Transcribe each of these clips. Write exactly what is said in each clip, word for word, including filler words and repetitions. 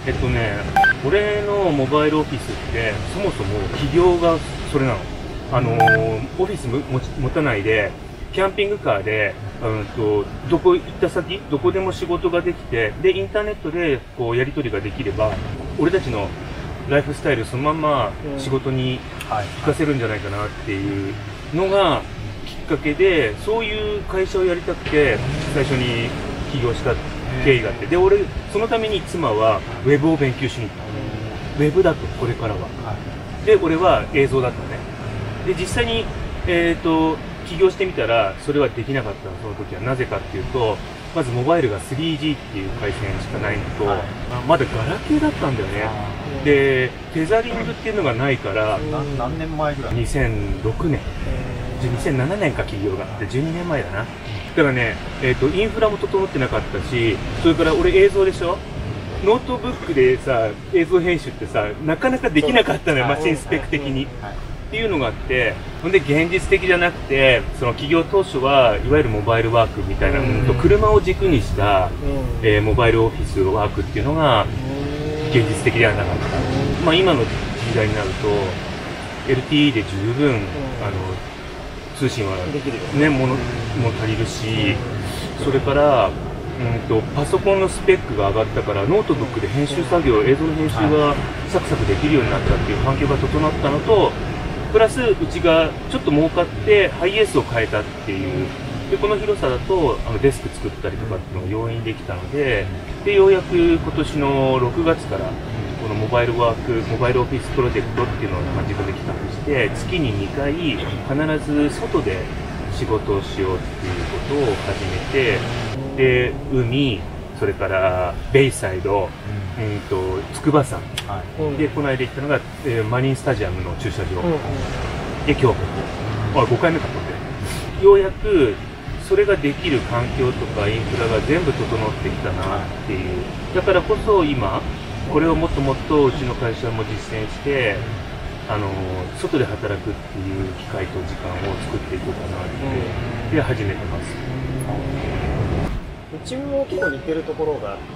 えっとね、俺のモバイルオフィスってそもそも企業がそれなの。あのー、オフィス持ち持たないでキャンピングカーで、うんと、どこ行った先どこでも仕事ができて、でインターネットでこうやり取りができれば俺たちのライフスタイルそのまんま仕事に活かせるんじゃないかなっていうのがきっかけで、そういう会社をやりたくて最初に起業した経緯があって、で俺そのために妻はウェブを勉強しに行った。ウェブだとこれからは、で俺は映像だったね。で実際にえっと起業してみたらそれはできなかったの。その時はなぜかっていうと、まずモバイルが スリージー っていう回線しかないのと、はい、まだガラケーだったんだよね。でテザリングっていうのがないから、 何年前ぐらい？ にせんろくねん、にせんななねんか起業があってじゅうにねんまえだな。だからね、えーと、インフラも整ってなかったし、それから俺映像でしょ、ノートブックでさ映像編集ってさなかなかできなかったのよ、マシンスペック的に。っていうのがあって、ほんで現実的じゃなくて、その企業当初はいわゆるモバイルワークみたいな、うん、と車を軸にした、うんえー、モバイルオフィスワークっていうのが現実的ではなかった。まあ、今の時代になると エルティーイー で十分、うん、あの通信は、ね、ものも足りるし、それからうんとパソコンのスペックが上がったからノートブックで編集作業、映像の編集がサクサクできるようになったっていう環境が整ったのと、プラスうちがちょっと儲かってハイエースを変えたっていう、でこの広さだとあのデスク作ったりとかっていうのが容易にできたので、でようやく今年のろくがつからこのモバイルワークモバイルオフィスプロジェクトっていうのを自分で企画して、月ににかい必ず外で仕事をしようっていうことを始めて、で海、それからベイサイド、うんと筑波山、はい、でこの間行ったのが、えー、マリンスタジアムの駐車場、うん、で今日ここ、あごかいめかと思って、ようやくそれができる環境とかインフラが全部整ってきたなっていう、だからこそ今これをもっともっとうちの会社も実践して、あの外で働くっていう機会と時間を作っていこうかなって、うん、で始めてます。 うちも結構似てるところがあって、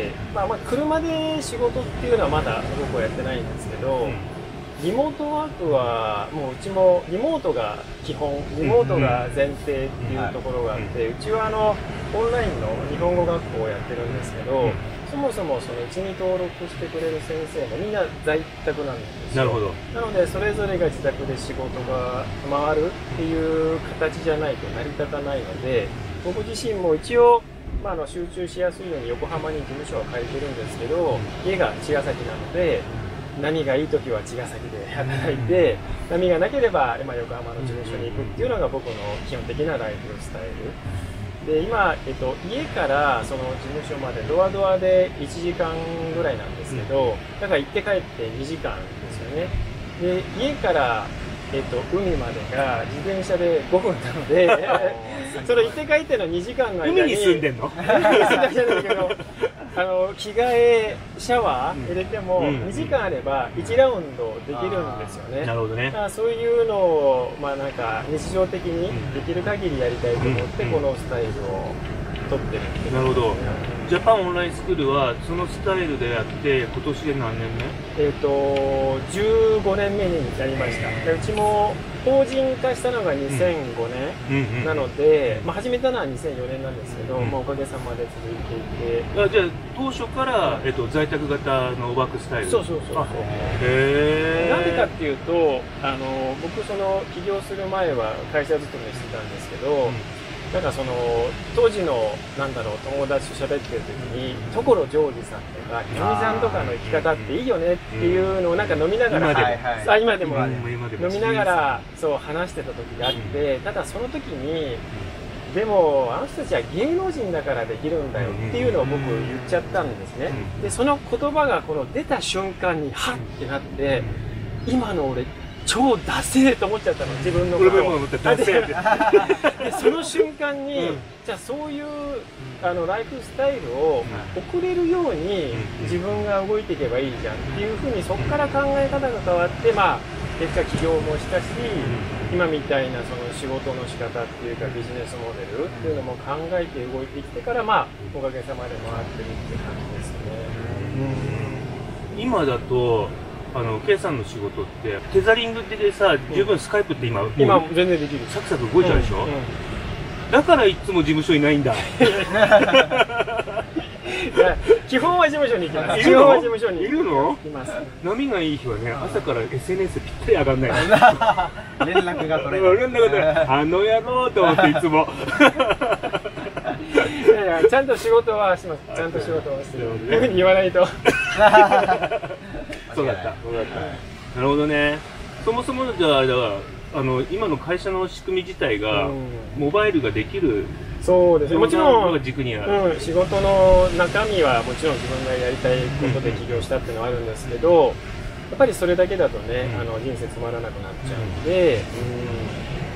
まあ、まあ車で仕事っていうのはまだ僕はやってないんですけど、うん、リモートワークはもううちもリモートが基本、リモートが前提っていうところがあって、うちはあのオンラインの日本語学校をやってるんですけど、うん、そもそもそのうちに登録してくれる先生もみんな在宅なんですよ。 なるほど。 なのでそれぞれが自宅で仕事が回るっていう形じゃないと成り立たないので、僕自身も一応まあ、あの集中しやすいように横浜に事務所は借りてるんですけど、家が茅ヶ崎なので波がいい時は茅ヶ崎で働いて、波がなければ今横浜の事務所に行くっていうのが僕の基本的なライフスタイルで、今、えっと、家からその事務所までドアドアでいちじかんぐらいなんですけど、だから行って帰ってにじかんですよね。で家からえっと、海までが自転車でごふんなのでその行って帰ってのにじかんの間に海に住んでんのあの着替えシャワー入れてもにじかんあればいちラウンドできるんですよね。 なるほどね。 だからそういうのを、まあ、なんか日常的にできる限りやりたいと思ってこのスタイルを取ってるっていう。 なるほど。ジャパンオンラインスクールはそのスタイルでやって今年で何年目？ えっとじゅうごねんめになりました。うちも法人化したのがにせんごねんなので、まあ、始めたのはにせんよねんなんですけど、うん、まあ、おかげさまで続いていて、 あじゃあ当初から、えっと、在宅型のワークスタイル。 そうそうそうそう。 へー。 なんでかっていうと、あの僕その起業する前は会社勤めしてたんですけど、うん、なんかその当時のなんだろう友達と喋ってる時に所ジョージさんとかひろみさんとかの生き方っていいよねっていうのをなんか飲みながら、あ今でも飲みながらそう話してた時があって、ただその時にでもあの人たちは芸能人だからできるんだよっていうのを僕言っちゃったんですね。でその言葉がこの出た瞬間にハッってなって、今の俺超ダセーと思っちゃったの、自分のことを。でその瞬間に、うん、じゃあそういうあのライフスタイルを送れるように自分が動いていけばいいじゃんっていうふうに、そこから考え方が変わって、まあ結果起業もしたし、今みたいなその仕事の仕方っていうかビジネスモデルっていうのも考えて動いてきてから、まあおかげさまで回ってるって感じですね。うん今だとあの K さんの仕事ってテザリングでさ、十分スカイプって今今全然できる。 サクサク動いちゃうでしょ、うんうん、だからいつも事務所いないんだ基本は事務所に行きます。 いるの？ 基本は事務所にいるの？ います。 波がいい日はね、朝から エスエヌエス ぴったり上がんない連絡が取れない。 連絡が取れない。あの野郎と思っていつもいやいや、ちゃんと仕事はします。ちゃんと仕事はしてる。いうふうに言わないと。 そうだった。そうだった。なるほどね。そもそもじゃあ、だからあの今の会社の仕組み自体が、モバイルができる。 そうですね。もちろん、 軸にある、うん、仕事の中身はもちろん自分がやりたいことで起業したっていうのはあるんですけど、やっぱりそれだけだとね、うん、あの人生つまらなくなっちゃうんで、うん、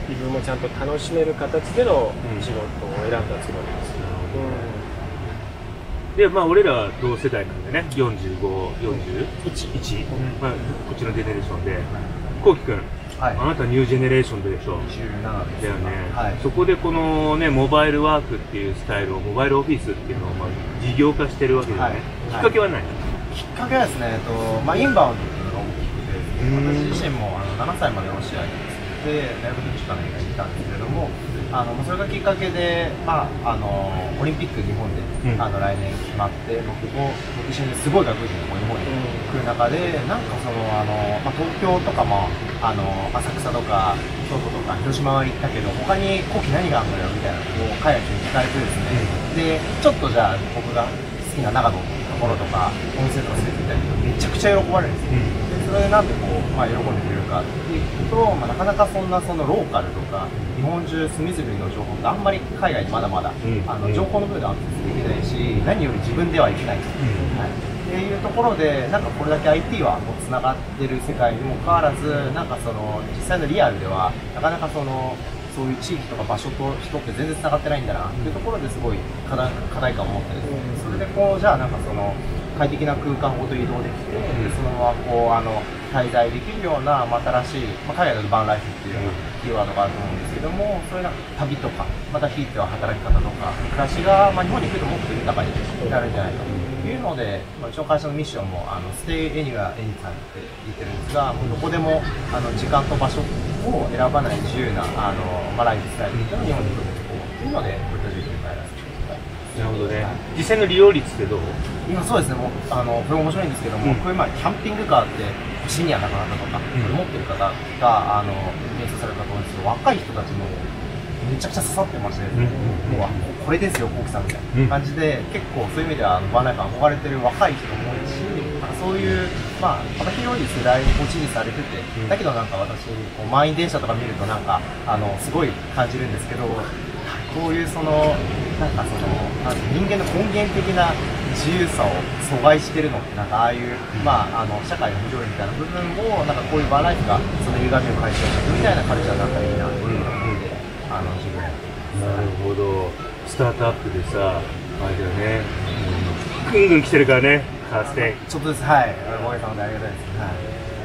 自分もちゃんと楽しめる形での仕事を選んだつもりです。 うん、で、まあ俺ら同世代なんでね、よんじゅうご、よんじゅういち、 うんまあ、こっちのジェネレーションで、こうきくん。はい、あなたニュージェネレーションでしょ。 じゅうななです。 だよね、 はい。 そこでこのね、モバイルワークっていうスタイルを、モバイルオフィスっていうのをまあ事業化してるわけですね。はい、きっかけは何？ きっかけはですね、えっとまあ、インバウンドっていうのが大きくて、私自身もあのななさいまでロシアにで大学時間にいたんですけれども、あのそれがきっかけで、まあ、あのオリンピック日本で、うん、あの来年決まって、僕も一緒にすごい学部人も日本に来る中で、なんかそのあの、まあ、東京とかもあの浅草とか京都とか広島は行ったけど、他に後期何があるのよみたいなのを海外に聞かれてですね、うん、でちょっとじゃあ僕が好きな長野のところとか温泉とか連れて行ったりとかめちゃくちゃ喜ばれるんですよ。うんそれでなんでこう、まあ、喜んでくれるかっていうと、まあ、なかなかそんなそのローカルとか日本中隅々の情報ってあんまり海外にまだまだ、うん、あの情報の部分ではアクセスできないし、何より自分ではいけない、うんはい、っていうところでなんかこれだけ アイティー はもうつながってる世界にもかかわらず、なんかその実際のリアルではなかなかそのそういう地域とか場所と人って全然つながってないんだなっていうところですごい課題、課題感を持ってですね、それでこうじゃあなんかその快適な空間ごと移動できて、でそのままこうあの滞在できるような、まあ、新しい、まあ、海外だとバンライフっていうキーワードがあると思うんですけども、それが旅とか、またひいては働き方とか、暮らしが、まあ、日本に来るともっと豊かになるんじゃないかというので、まあ、うちの会社のミッションもあのステイエニュアエニタイムって言ってるんですが、もうどこでもあの時間と場所を選ばない自由なあの、まあ、ライフスタイルっていうのを日本に来るというので、こういった授業に入らせていただいて。 なるほどね。実際の利用率ってどう？ 今そうですね、もうあのこれ面白いんですけども、うん、こういうまあキャンピングカーってシニアな方とか、うん、持ってる方があの演奏されるかと思うんですけど、若い人たちもめちゃくちゃ刺さってまして、ね、うん、もうこれですよ、コウキさんみたいな感じで、うん、結構そういう意味ではバンライフ憧れてる若い人も多いし、そういう、まあ、幅広い世代を支持されてて、うん、だけどなんか私、こう満員電車とか見るとなんかあのすごい感じるんですけど、こういうそのなんかそのなん人間の根源的な自由さを阻害してるのってなんかああいう、まあ、あの社会の不条理みたいな部分をなんかこういうバンライフがその歪みを解消していくみたいなカルチャーになったらいいなっていう思いで、あの自分やってます。 なるほど。スタートアップでさ、あれだよね、ぐんぐん来てるからね、カーステちょっとです、はい、おかげさまでありがたいです。はい、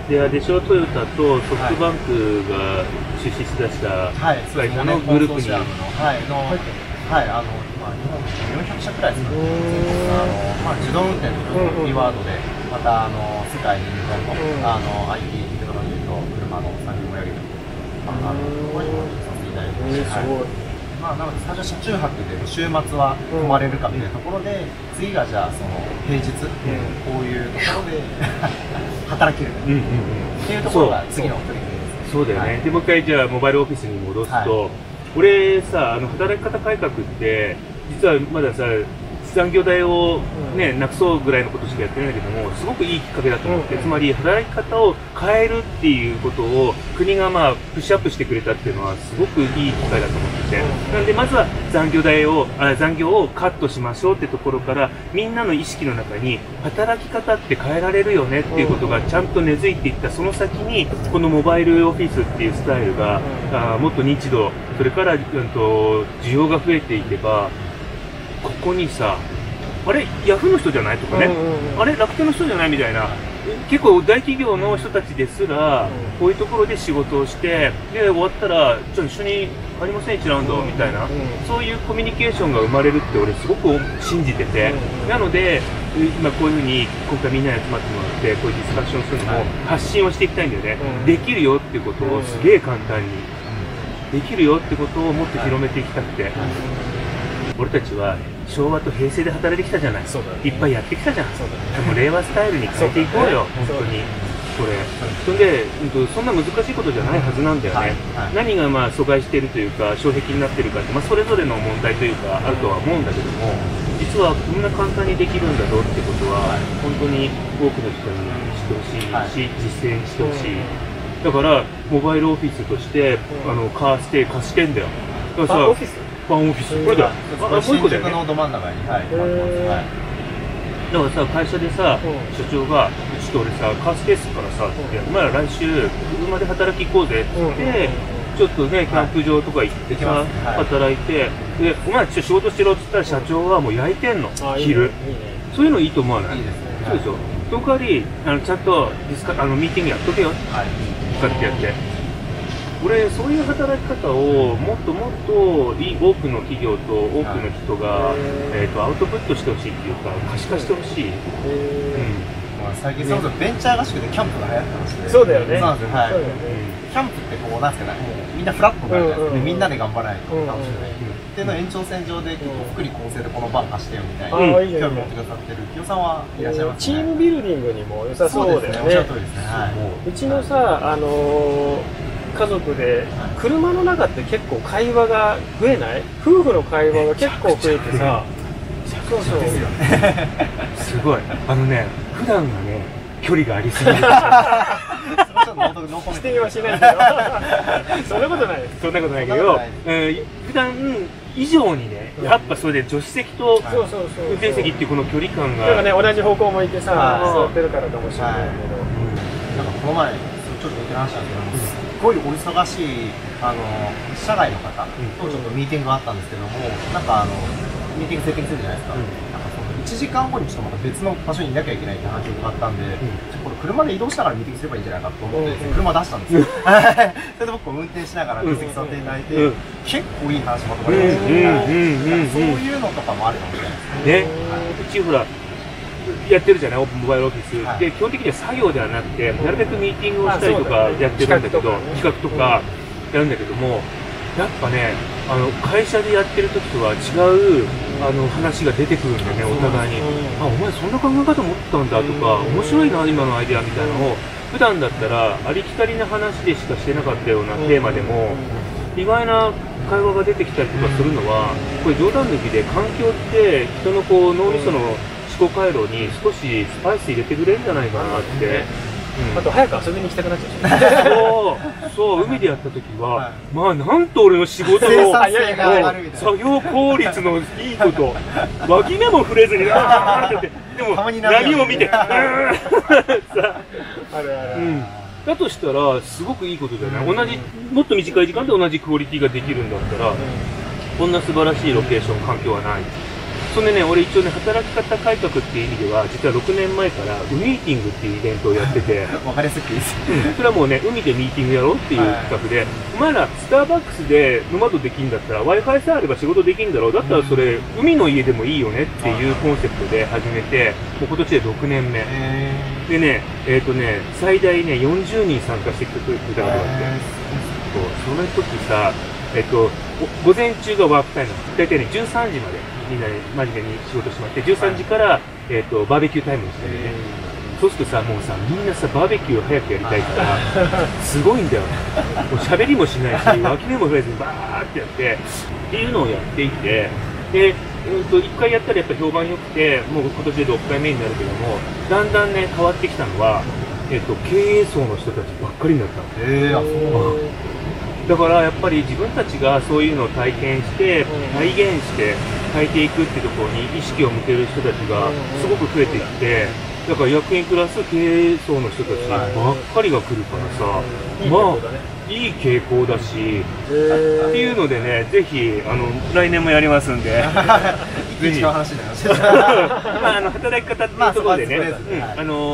で、でしょ、トヨタとソフトバンクが出資しだした会社のグループに、 はい、の、はい、あの、まあ、日本よんひゃくしゃくらいですかね。あの、まあ、自動運転というキーワードで、また、あの、世界に日本の、あの、アイティー テクノロジーと車の産業をやると、あの、ここにもさせていただいてます。すごい。まあ、なので、最初車中泊で週末は泊まれるかというところで、次がじゃあ、その、平日、こういうところで働けるっていうところが次の取り組みですね。 そうだよね。で、もう一回、じゃあ、モバイルオフィスに戻すと、俺さ、あの働き方改革って実はまださ残業代を、ね、なくそうぐらいのことしかやってないんだけども、すごくいいきっかけだと思って、うん、つまり働き方を変えるっていうことを国がまあプッシュアップしてくれたっていうのはすごくいい機会だと思ってて、うん、なんでまずは残業代をあ残業をカットしましょうってところからみんなの意識の中に働き方って変えられるよねっていうことがちゃんと根付いていったその先にこのモバイルオフィスっていうスタイルが、うん、あもっと認知度それから、うん、と需要が増えていけばここにさあれヤフーの人じゃないとかね、うんうんうん、あれ楽天の人じゃないみたいな結構大企業の人たちですら、こういうところで仕事をして、で、終わったら、ちょっと一緒にありません、いちラウンドみたいな、そういうコミュニケーションが生まれるって俺すごく信じてて、なので、今こういうふうに今回みんなに集まってもらって、こういうディスカッションするのも発信をしていきたいんだよね。できるよっていうことをすげえ簡単に、できるよってことをもっと広めていきたくて。俺たちは昭和と平成で働いてきたじゃない、ね、いっぱいやってきたじゃん、でも令和スタイルに変えていこうよ、うね、本当にこれそんで、うん、そんな難しいことじゃないはずなんだよね、はいはい、何がまあ阻害しているというか障壁になっているかって、まあ、それぞれの問題というかあるとは思うんだけども、実はこんな簡単にできるんだぞってことは、はい、本当に多くの人にしてほしいし、はい、実践してほしい、だからモバイルオフィスとしてあのカーステイ貸してんだよ。だからさ、オフィスワンオフィス、これだよ。あ、もう一個だよね。新宿のど真ん中に、はい、だからさ、会社でさ、社長が、ちょっと俺さ、カースペースからさ、お前ら来週、車で働き行こうぜって言って、ちょっとね、キャンプ場とか行ってさ、働いて、で、お前らちょっと仕事しろって言ったら、社長はもう焼いてんの、昼。そういうのいいと思わない？そうでしょ。その代わり、あのちゃんとディスカあのミーティングやっとけよってやって。俺、そういう働き方をもっともっといい多くの企業と多くの人が、えー、とアウトプットしてほしいっていうか、可視化してほしい。 最近そもそもベンチャー合宿でキャンプが流行ってまして。 そうだよね。 そうなんですよ。はい。キャンプってこうなんですかね、みんなフラットになるじゃないですか。みんなで頑張らないと楽しくない。っていうの延長線上で結構福利厚生でこの場貸してよみたいな興味持ってくださってる企業さんはいらっしゃいますね。 チームビルディングにも良さそうだよね。おっしゃる通りですね。はい。うちのさ、あの家族で車の中って結構会話が増えない？夫婦の会話が結構増えてさ、 そうそうですよね。すごい。あのね、普段がね、距離がありすぎる。 否定はしないけど、そんなことない。 そんなことないけど、普段以上にね、やっぱそれで助手席と運転席っていうこの距離感が、 なんかね、同じ方向向いてさ、座ってるからかもしれないけど、 なんかこの前ちょっと似てる話なんですけど。すごいお忙しいあの社外の方とちょっとミーティングがあったんですけども、なんかあのミーティングセッティングするじゃないですか、うん、なんかそのいちじかんごにちょっとまた別の場所にいなきゃいけないって話を伺ったんで、うん、これ車で移動しながらミーティングすればいいんじゃないかと思って、うん、車出したんですよ、うん、それで僕運転しながら助手席座っていただいて、うん、結構いい話まとまりましたね。そういうのとかもあるかもしれないですね。 うちほらやってるじゃない、オープンモバイルオフィス、はい、で基本的には作業ではなくて、なるべくミーティングをしたりとかやってるんだけど、企画とかやるんだけども、やっぱね、あの会社でやってる時とは違うあの話が出てくるんだよね、お互いに。あ、お前そんな考え方持ってたんだとか、面白いな、今のアイデアみたいなのを、普段だったらありきたりな話でしかしてなかったようなテーマでも、意外な会話が出てきたりとかするのは、これ冗談抜きで、環境って人のこう脳みその思考回路に少しスパイス入れてくれるんじゃないかなって、 うん、あと早く遊びに行きたくなっちゃう。 そうそう、海でやった時は、はい、まあなんと俺の仕事の作業効率のいいこと、脇目も触れずになーってでも波を見て、さああるある、うん、だとしたらすごくいいことじゃない、うん、同じもっと短い時間で同じクオリティができるんだったら、うん、こんな素晴らしいロケーション環境はない。そんでね、俺一応ね、働き方改革っていう意味では、実はろくねんまえからウミーティングっていうイベントをやってて、 わかりやすくていいです。 それはもうね、海でミーティングやろうっていう企画で、はい、お前らスターバックスでノマドできんだったら Wi-Fi さえあれば仕事できんだろう、だったらそれ、うん、海の家でもいいよねっていうコンセプトで始めて、もう今年でろくねんめでね、えっ、ー、とね、最大ねよんじゅうにん参加してくれたことがあって、その時さ、えっ、ー、と午前中がワークタイム、大体ねじゅうさんじまでみんなで真面目に仕事してもらって、じゅうさんじから、えー、とバーベキュータイムにしてね、そうするとさ、もうさ、みんなさ、バーベキューを早くやりたいから、すごいんだよ、もう喋りもしないし、脇目も触れずにバーってやって、っていうのをやっていて、で、えー、といっかいやったらやっぱ評判良くて、もう今年でろっかいめになるけども、だんだんね、変わってきたのは、えー、と経営層の人たちばっかりになったの。 えー、あ、そうだからやっぱり自分たちがそういうのを体験して、体現して変えていくっていうところに意識を向ける人たちがすごく増えてきて、だから役員プラス経営層の人たちばっかりが来るからさ、まあいい傾向だし、っていうのでね、ぜひあの来年もやりますんで、ぜひ。まああの働き方っていうところでね、あの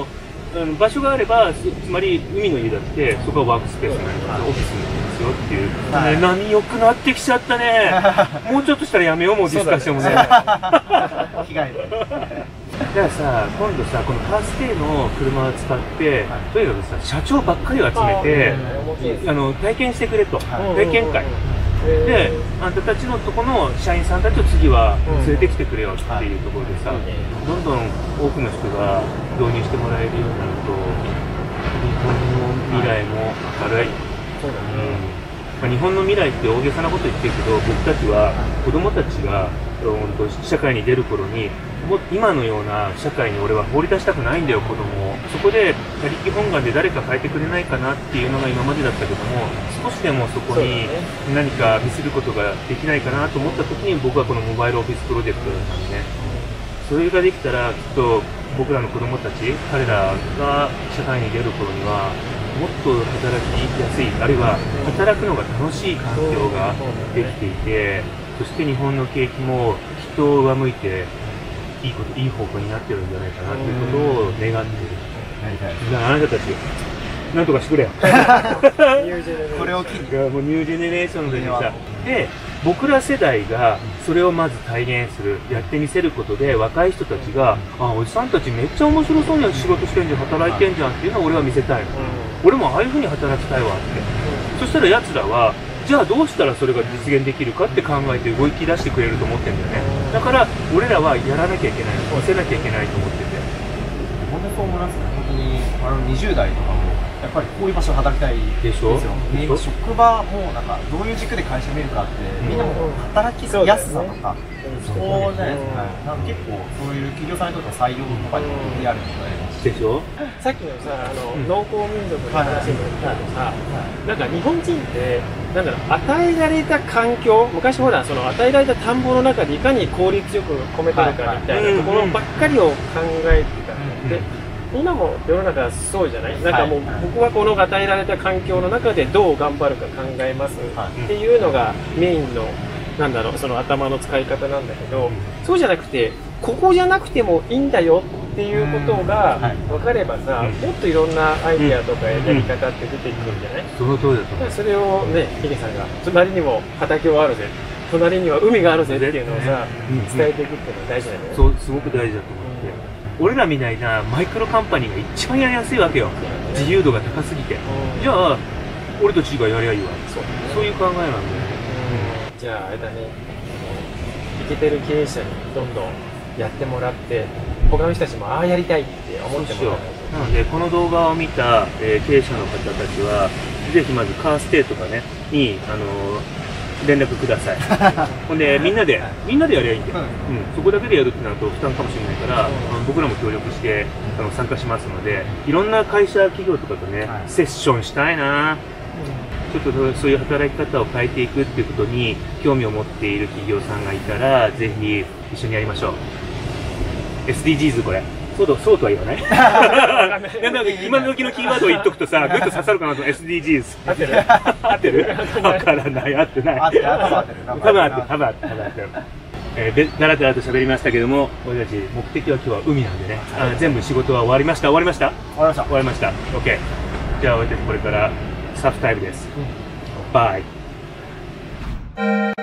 あの場所があれば、つつまり海の家だってそこはワークスペースになります、オフィスになりますよっていう、 はいね、波良くなってきちゃったねもうちょっとしたらやめよう、もうディスカッションもね被害でだからさ、今度さ、このカーステイの車を使って、はい、とにかくさ、社長ばっかりを集めて、あの体験してくれと、はい、体験会。で、あんたたちのとこの社員さんたちを次は連れてきてくれよっていうところでさ、どんどん多くの人が導入してもらえるようになると、日本の未来も明るい。そうだね。まあ、日本の未来って大げさなこと言ってるけど、僕たちは子供たちが社会に出る頃に、もう今のような社会に俺は放り出したくないんだよ、子供を。そこで他力本願で誰か変えてくれないかなっていうのが今までだったけども、少しでもそこに何か見せることができないかなと思った時に、僕はこのモバイルオフィスプロジェクトだったんでね。それができたらきっと僕らの子供たち、彼らが社会に出る頃にはもっと働きやすい、あるいは働くのが楽しい環境ができていて、そして日本の景気もきっと上向いていいこと、いい方向になってるんじゃないかなということを願っている。じゃあ、あなたたち、なんとかしてくれよ。 これを機に。 もうニュージェネレーションでさ、で、僕ら世代がそれをまず体現する、やってみせることで、若い人たちが、あ、おじさんたちめっちゃ面白そうに仕事してんじゃん、働いてんじゃんっていうのを俺は見せたいの。俺もああいうふうに働きたいわって。そしたら奴らは、じゃあどうしたらそれが実現できるかって考えて動き出してくれると思ってるんだよね。だから俺らはやらなきゃいけない、見せなきゃいけないと思ってて。 本当にそう思いますね。本当にあのにじゅう代とかもやっぱりこういう場所で働きたいでしょ。 で今職場もなんかどういう軸で会社見るかってみんなも働きやすさとかそうじゃないですか。なんか結構そういう企業さんにとっては採用とかにもやるので。でしょ。 さっきのさ、あの、うん、農耕民族の話にも言ったけどさ、なんか日本人ってなんだろう、与えられた環境、昔ほらその与えられた田んぼの中でいかに効率よく米取るかみたいなところばっかりを考えてたので、今も世の中はそうじゃない。なんかもう僕はこの与えられた環境の中でどう頑張るか考えますっていうのがメインのなんだろう、その頭の使い方なんだけど、そうじゃなくてここじゃなくてもいいんだよっていうことが分かればさ、もっといろんなアイディアとかやり方って出てくるんじゃない？ その通りだと思う。 それをね、ヒデさんが隣にも畑はあるぜ、隣には海があるぜっていうのをさ、伝えていくっていうのは大事だよね。 そう、すごく大事だと思って。俺らみたいなマイクロカンパニーが一番やりやすいわけよ。自由度が高すぎて。じゃあ俺とチーがやりゃいいわ。そういう考えなんだよね。 じゃああれだね、イケてる経営者にどんどんやってもらって、他の人たちもああやりたいって思ってもらう。 なのでこの動画を見た、えー、経営者の方たちはぜひまずカーステイとかねにあのー、連絡ください。ほんでみんなでみんなでやりゃいいんで、うん、そこだけでやるってなると負担かもしれないから、うん、僕らも協力してあの参加しますので、いろんな会社企業とかとね、はい、セッションしたいな。ちょっとそういう働き方を変えていくっていうことに興味を持っている企業さんがいたら、ぜひ一緒にやりましょう。エスディージーズ これ。そうと、そうとは言わないなんか今時のキーワードを言っとくとさ、ぐっと刺さるかなと エスディージーズ。合ってる合ってるわからない、合ってない。合ってる、多分合ってる。多分合ってる、多分合ってる。えー、だらだらと喋りましたけども、俺たち目的は今日は海なんでね、あ全部仕事は終わりました。終わりました終わりました。 終わりました。OK。じゃあ俺たちこれからサーフタイムです。バイ。